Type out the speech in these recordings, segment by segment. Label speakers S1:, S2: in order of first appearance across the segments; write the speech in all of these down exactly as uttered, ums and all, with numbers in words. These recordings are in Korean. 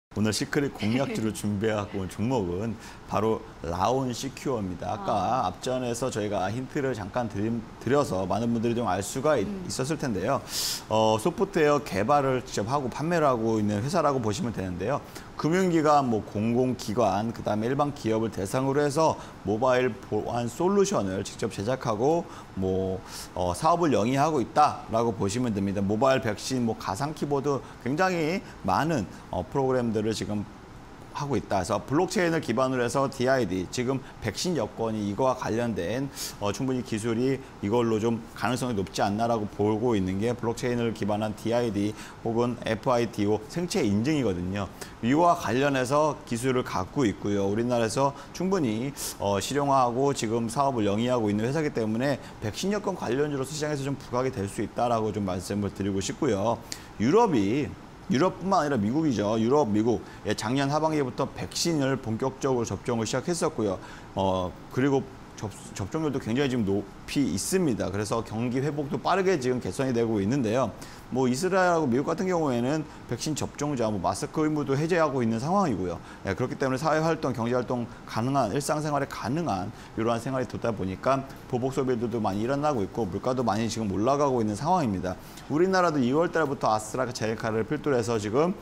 S1: 오늘 시크릿 공략주로 준비하고 온 종목은 바로 라온 시큐어입니다. 아까 아. 앞전에서 저희가 힌트를 잠깐 드림, 드려서 많은 분들이 좀 알 수가 음. 있었을 텐데요. 어, 소프트웨어 개발을 직접 하고 판매를 하고 있는 회사라고 보시면 되는데요. 금융기관, 뭐 공공기관, 그다음에 일반 기업을 대상으로 해서 모바일 보안 솔루션을 직접 제작하고 뭐 어, 사업을 영위하고 있다라고 보시면 됩니다. 모바일 백신, 뭐 가상 키보드 굉장히 많은 어, 프로그램들을 지금 하고 있다. 그래서 블록체인을 기반으로 해서 디아이디, 지금 백신 여건이 이거와 관련된 어, 충분히 기술이 이걸로 좀 가능성이 높지 않나라고 보고 있는 게 블록체인을 기반한 디아이디 혹은 에프아이디오 생체 인증이거든요. 이와 관련해서 기술을 갖고 있고요. 우리나라에서 충분히 어, 실용화하고 지금 사업을 영위하고 있는 회사이기 때문에 백신 여건 관련주로서 시장에서 좀 부각이 될 수 있다라고 좀 말씀을 드리고 싶고요. 유럽이 유럽뿐만 아니라 미국이죠. 유럽, 미국. 예, 작년 하반기부터 백신을 본격적으로 접종을 시작했었고요. 어, 그리고 접, 접종률도 굉장히 지금 높이 있습니다. 그래서 경기 회복도 빠르게 지금 개선이 되고 있는데요. 뭐 이스라엘하고 미국 같은 경우에는 백신 접종자, 뭐 마스크 의무도 해제하고 있는 상황이고요. 예, 그렇기 때문에 사회활동, 경제활동 가능한, 일상생활에 가능한 이러한 생활이 되다 보니까 보복 소비들도 많이 일어나고 있고 물가도 많이 지금 올라가고 있는 상황입니다. 우리나라도 이월 달부터 아스트라제네카를 필두로 해서 지금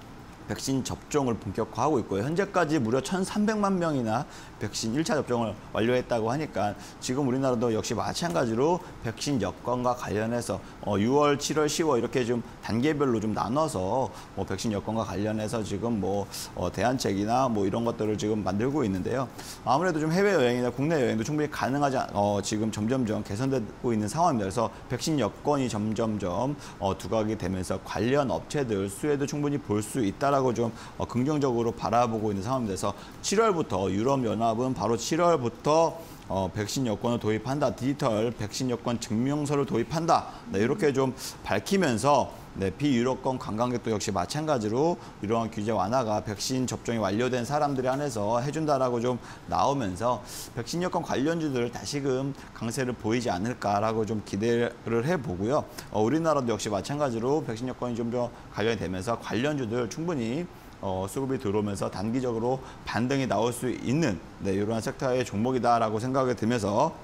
S1: 백신 접종을 본격화하고 있고요. 현재까지 무려 천삼백만 명이나 백신 일 차 접종을 완료했다고 하니까 지금 우리나라도 역시 마찬가지로 백신 여건과 관련해서 어 유월, 칠월, 시월 이렇게 좀 단계별로 좀 나눠서 뭐 백신 여건과 관련해서 지금 뭐 어 대안책이나 뭐 이런 것들을 지금 만들고 있는데요. 아무래도 좀 해외 여행이나 국내 여행도 충분히 가능하지 않, 어 지금 점점점 개선되고 있는 상황입니다. 그래서 백신 여건이 점점점 어 두각이 되면서 관련 업체들 수혜도 충분히 볼 수 있다. 라고 좀 어, 긍정적으로 바라보고 있는 상황입니다. 그래서 칠월부터 유럽연합은 바로 칠월부터 어, 백신 여권을 도입한다. 디지털 백신 여권 증명서를 도입한다. 네, 이렇게 좀 밝히면서 네, 비유럽권 관광객도 역시 마찬가지로 이러한 규제 완화가 백신 접종이 완료된 사람들에 한해서 해준다라고 좀 나오면서 백신 여권 관련주들 다시금 강세를 보이지 않을까라고 좀 기대를 해보고요. 어, 우리나라도 역시 마찬가지로 백신 여권이 좀 더 관련이 되면서 관련주들 충분히 어, 수급이 들어오면서 단기적으로 반등이 나올 수 있는 네, 이러한 섹터의 종목이다라고 생각이 들면서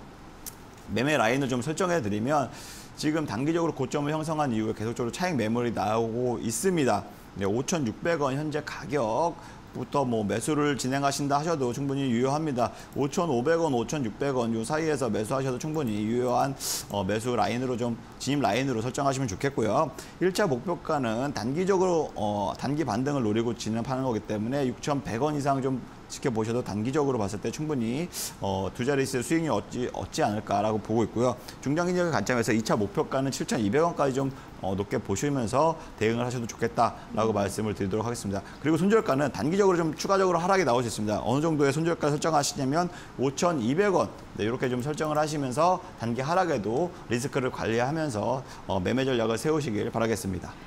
S1: 매매 라인을 좀 설정해 드리면 지금 단기적으로 고점을 형성한 이후에 계속적으로 차익 매물이 나오고 있습니다. 네, 오천육백 원 현재 가격 부터 뭐 매수를 진행하신다 하셔도 충분히 유효합니다. 오천오백 원, 오천육백 원 요 사이에서 매수하셔도 충분히 유효한 어, 매수 라인으로 좀 진입 라인으로 설정하시면 좋겠고요. 일 차 목표가는 단기적으로 어, 단기 반등을 노리고 진입하는 거기 때문에 육천백 원 이상 좀 지켜보셔도 단기적으로 봤을 때 충분히 어, 두 자릿수 수익이 얻지, 얻지 않을까라고 보고 있고요. 중장기적인 관점에서 이 차 목표가는 칠천이백 원까지 좀 어, 높게 보시면서 대응을 하셔도 좋겠다라고 음. 말씀을 드리도록 하겠습니다. 그리고 손절가는 단기적으로 좀 추가적으로 하락이 나올 수 있습니다. 어느 정도의 손절가 설정하시냐면 오천이백 원 네, 이렇게 좀 설정을 하시면서 단기 하락에도 리스크를 관리하면서 어, 매매 전략을 세우시길 바라겠습니다.